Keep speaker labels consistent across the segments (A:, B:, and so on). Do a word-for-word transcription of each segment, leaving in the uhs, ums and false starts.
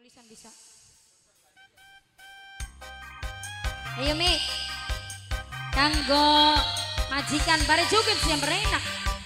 A: pisan bisa. Ayo Mi, kanggo majikan bare joget siang berenak.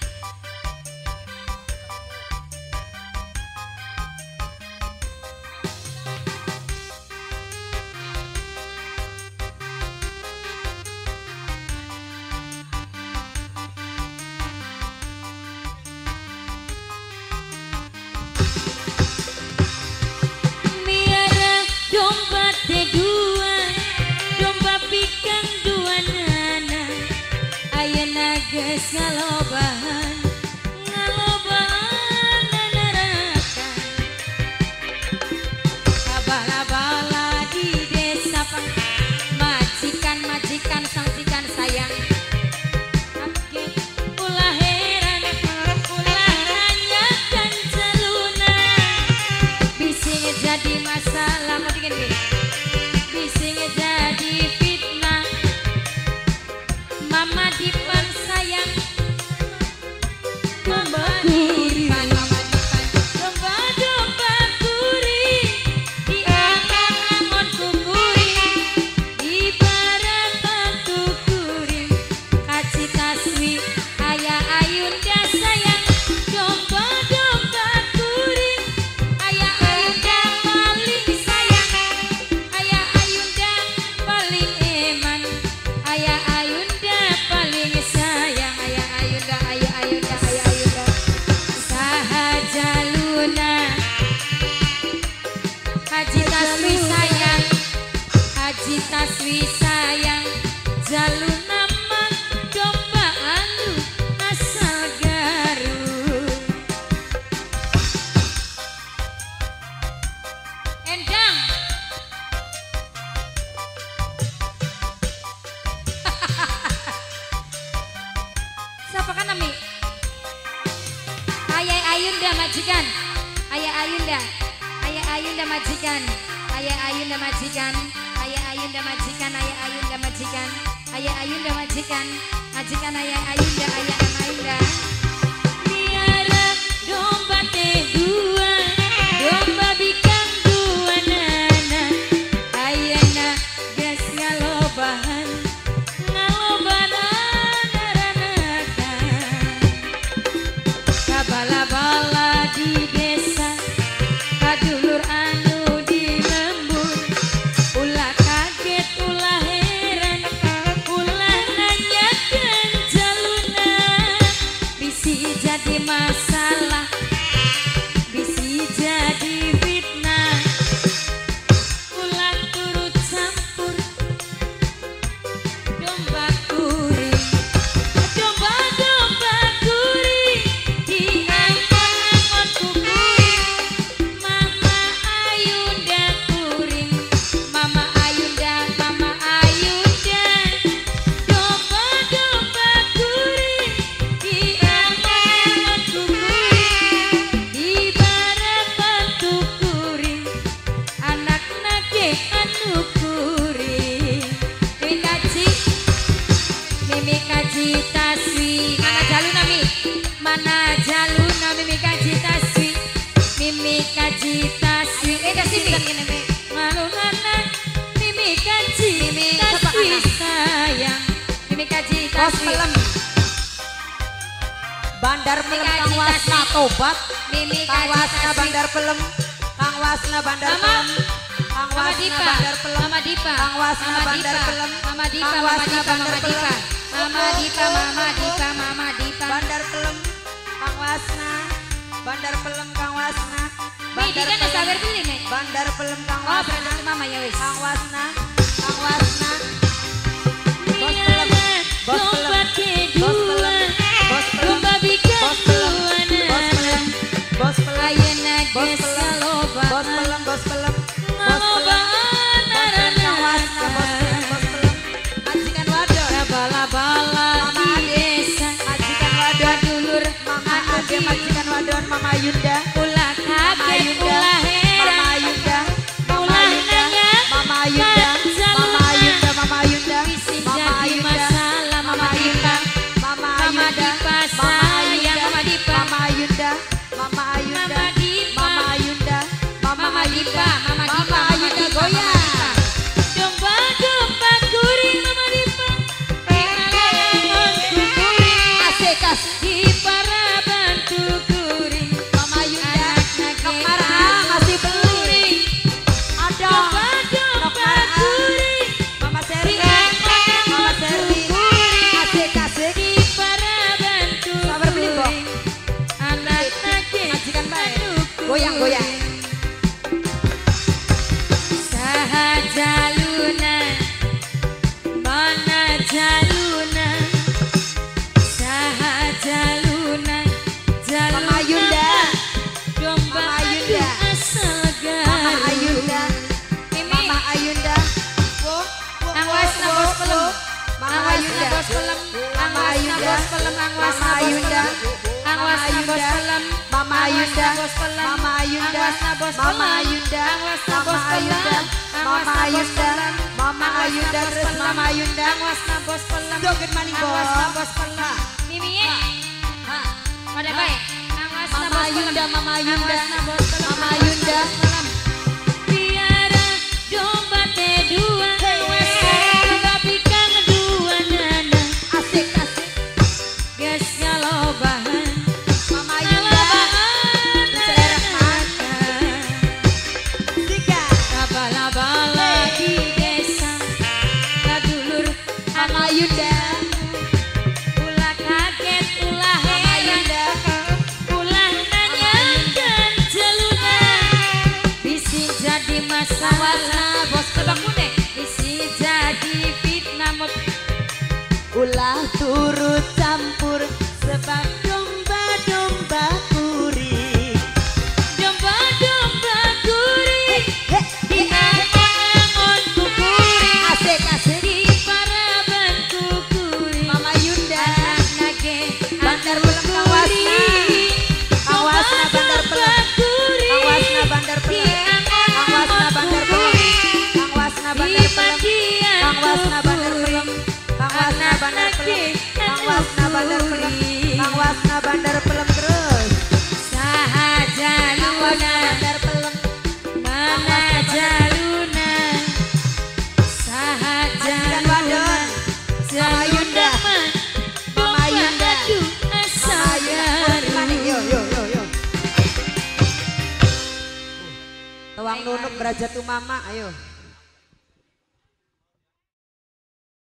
B: Geus ngalobahan ngalobahan nanarakan abala-bala di desa pang majikan-majikan sangsikan sayang abdi ulah heran ulah nanyakan celuna bising jadi masalah mau bikin bising jadi fitnah mama dipan sayang mama dipan mama dipan domba-domba kuri di angan-angon kukuri di barat batu kuri kaci taswi ayah ayunda sayang domba-domba kuri ayah ayunda paling sayang ayah ayunda paling eman ayah ayunda paling sayang ayah ayunda ayah ayunda ayah ayunda sahaja luna Haji Taswi sayang Haji Taswi sayang jaluna mah domba anu asal Garut endang siapa kan Ami? Ayah Ayunda majikan, Ayah Ayunda, Ayah Ayunda majikan, Ayah Ayunda majikan, Ayah Ayunda majikan, Ayah Ayunda majikan, Ayah Ayunda majikan, majikan Ayah Ayunda, Ayah Ayunda. Biara domba teh dua, domba bikang dua nana, ayana geus ngalobahan, ngalobahan naranakan. Bala-bala di desa kadulur anu di lembur ulah kaget ulah heran ulah nanyakan jaluna bisi jadi masalah bisi jadi fitnah ulah turut campur domba kuring domba-domba kuring di angon-angon kuring mama ayunda kuring mama ayunda mama ayunda domba-domba kuring di angon-angon kuring di barat batu kuring anakna ge anu kuring Mimi kaji Mimi kaji taswi mana jaluna mi mana jaluna Mimi kaji taswi Mimi kaji taswi eh kasih mi ngalunana Mimi kaji Mimi taswi sayang Mimi kaji taswi
C: Bandar Pelem Kang Wasna tobat
B: Mimi
C: Kang
B: kaji
C: Wasna
B: taswi
C: Bandar Pelem Kang Wasna Bandar
B: Mama.
C: Pelem Kang
B: Mama
C: Wasna
B: Dipa
C: Bandar Pelem
B: Mama Dipa
C: Kang Wasna
B: Mama
C: Bandar
B: Dipa
C: Pelem
B: Mama Dipa
C: Kang
B: Mama
C: Wasna
B: Dipa Mama
C: Bandar
B: Dipa
C: Pelem
B: Mama Dipa Mama Dipa Mama Dipa
C: Bandar Pelem Kang Wasna Bandar Pelem Kang Wasna
B: Mi di kan sabar beli nih
C: Bandar Pelem Kang
B: oh
C: Wasna
B: berarti mama ya wis
C: Kang Wasna Kang Wasna Bos Pelem Bos Pelem Bos Pelem Bos Pelem
B: domba bikang
C: Bos Pelem
B: dua
C: Bos Pelem Bos Pelem
B: ayana
C: Bos
B: geus
C: Pelem
B: ngalobahan
C: Bos Pelem Bos Pelem Bos Pelem
B: ngalobahan
C: Kang Wasna Bos Pelem Bos Pelem Majikan Wadon
B: bala-bala di desa
C: Majikan Wadon
B: dulur
C: Mama
B: anu
C: Ade
B: di
C: Majikan Wadon Mama Yunda
B: ulah
C: Mama
B: kaget
C: Yunda
B: ulah
C: Mama
B: heran
C: Yunda Mama
B: ulah
C: Yunda
B: nanya
C: Mama Yunda Mama Yunda Mama Yunda
B: bisi
C: Mama
B: jadi
C: Yunda
B: masalah Mama Dipa
C: Mama
B: Mama
C: Ayunda
B: Dipa
C: Mama
B: sayang Mama
C: Ayunda
B: Dipa
C: Mama Ayunda Mama Ayunda
B: Mama Dipa
C: Mama Ayunda
B: Mama Dipa Mama bos pelem angwas
C: Mama Ayunda,
B: angwas
C: Mama
B: bos
C: Ayunda,
B: pelem
C: Mama Ayunda,
B: bos pelem
C: Mama Ayunda,
B: angwas bos
C: Mama
B: pelem
C: Ayunda,
B: angwas
C: Mama
B: bos
C: Ayunda,
B: pelem
C: Mama Ayunda, Mama Ayunda, terus Mama Ayunda.
B: angwas bos pelem
C: Joget maning
B: angwas
C: bos.
B: bos pelem mimi
C: Ha.
B: pada baik angwas
C: Mama
B: bos
C: Ayunda,
B: pelem
C: Mama Ayunda,
B: angwas bos pelem
C: Mama Ayunda.
B: biara domba te dua tapi kang dua nana
C: Asik asik.
B: gas ngalobahan
C: Mama Ayunda. Selera mata. Tiga.
B: bala-bala di desa kadulur
C: Mama Ayunda.
B: ulah kaget ulah
C: Mama
B: heran
C: Ayunda.
B: ulah nanya dan jeluna bisi jadi masalah bos tebak kuning bisi jadi fitnah mut
C: Ulah turut campur sebab domba-domba kuri.
B: domba-domba gurih
C: He,
B: di angon kukuring
C: asik asik.
B: di paraban kukuring
C: Mama Ayunda.
B: nage
C: Bandar Pelem Kawasna. Kawasna Bandar Pelem. Kawasna Bandar Pelem. Kawasna Bandar Pelem. Kawasna Bandar Pelem. Kawasna Bandar Pelem. Kawasna Bandar Pelem. Kawasna Bandar Pelem. Kawasna Bandar Pelem terus.
B: sahaja
C: Kawasna
B: luna
C: Bandar Pelem.
B: mana jaluna sahaja
C: Majikan
B: luna
C: wadon. Mama Ayunda. Mama Ayunda.
B: asa
C: Mama Ayunda. Kurang maning. Yo yo yo yo. Tawang nunuk beraja tu mama, ayo.